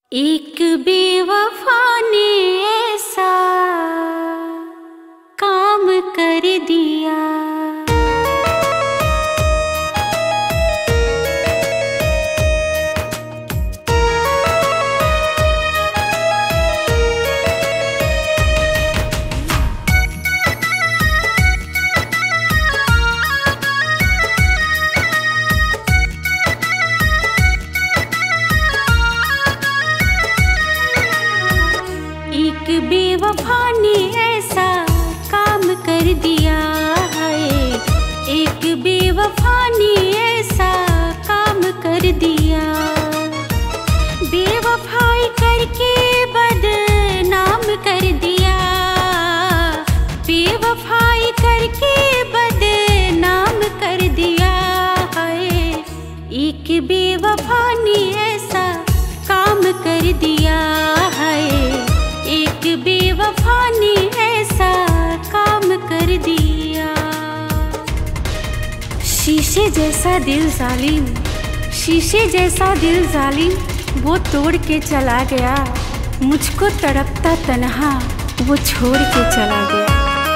एक बेवफा ने ऐसा काम कर दिया। एक बेवफा ने ऐसा काम कर दिया है। एक बेवफा ने ऐसा काम कर दिया। बेवफाई करके बदनाम कर दिया। बेवफाई करके बदनाम कर दिया है। एक बेवफा ने ऐसा काम कर दिया है। एक बेवफा ने ऐसा काम कर दिया। शीशे जैसा दिल जालिम, शीशे जैसा दिल जालिम, वो तोड़ के चला गया। मुझको तड़पता तन्हा वो छोड़ के चला गया।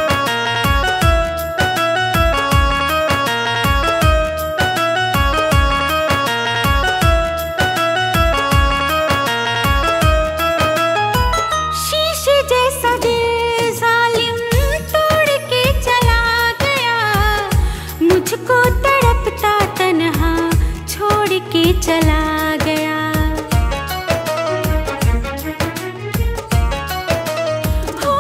मुझको तड़पता तन्हा छोड़ के चला गया। हो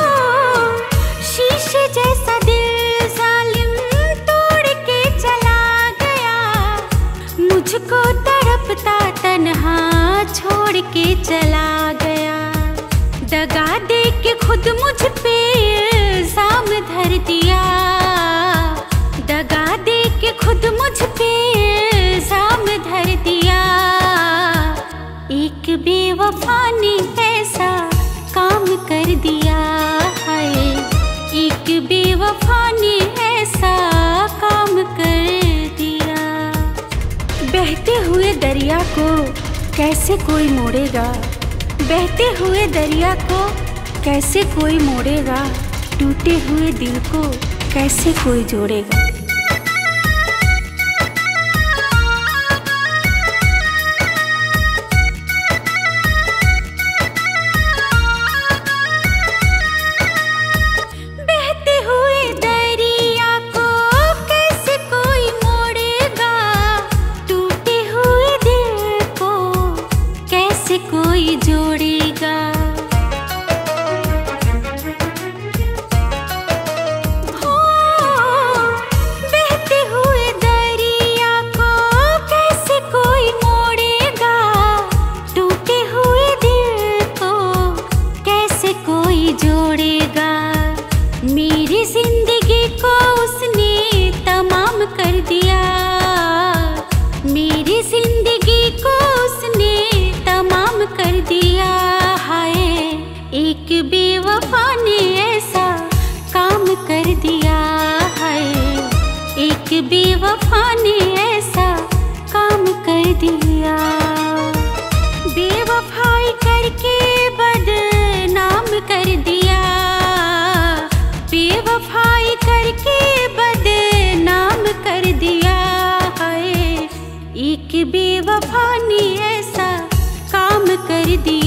शीशे जैसा दिल जालिम तोड़ के चला गया। मुझको तड़पता तन्हा छोड़ के चला गया। दगा दे के खुद मुझ पे इल्जाम धर दिया। दगा दे के खुद मुझ पे इल्जाम धर दिया। एक बेवफा ने ऐसा काम कर दिया है। एक बेवफा ने ऐसा काम कर दिया। बहते हुए दरिया को कैसे कोई मोड़ेगा। बहते हुए दरिया को कैसे कोई मोड़ेगा। टूटे हुए दिल को कैसे कोई जोड़ेगा। कोई जोड़ेगा। हो बहते हुए दरिया को कैसे कोई मोड़ेगा। टूटे हुए दिल को कैसे कोई जोड़ेगा। मेरी जिंदगी को उसने तमाम कर दिया। मेरी जिंदगी को उसने तमाम कर दिया है। एक बेवफा ने ऐसा काम कर दिया है। एक बेवफा ने ऐसा काम कर दिया। बेवफाई करके बदनाम कर दिया। बेवफाई करके बदनाम कर दिया है। एक बेवफा ने ऐसा काम कर दिया।